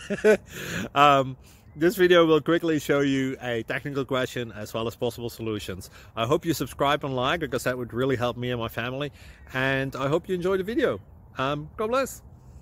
This video will quickly show you a technical question as well as possible solutions. I hope you subscribe and like, because that would really help me and my family. And I hope you enjoy the video. God bless.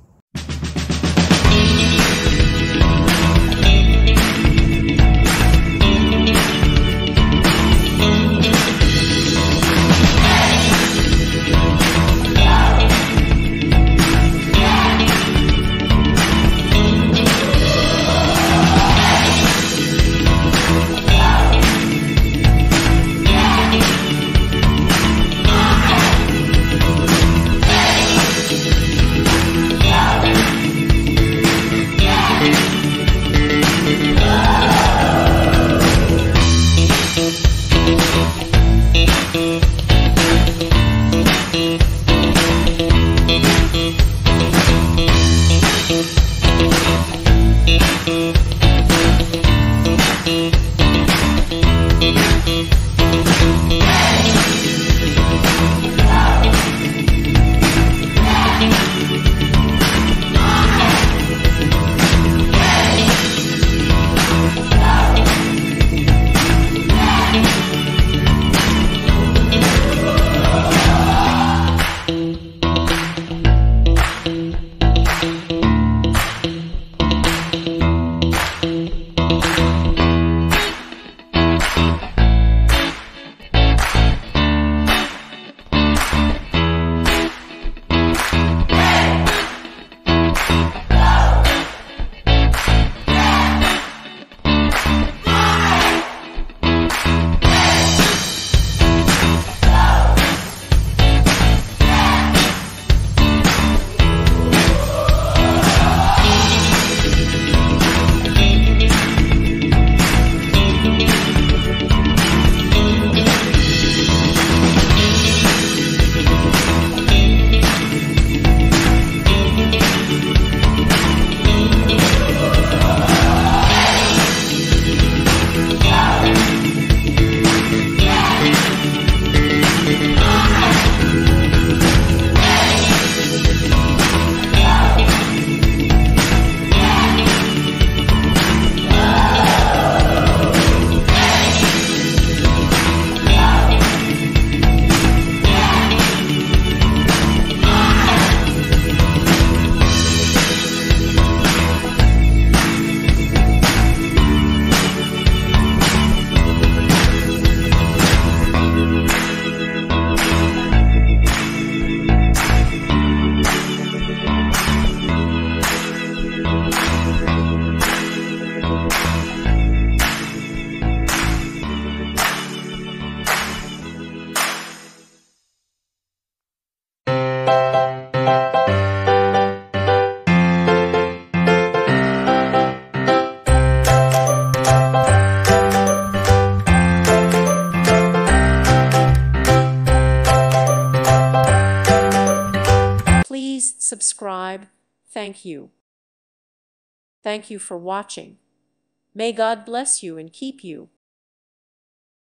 Please subscribe. Thank you. Thank you for watching. May God bless you and keep you.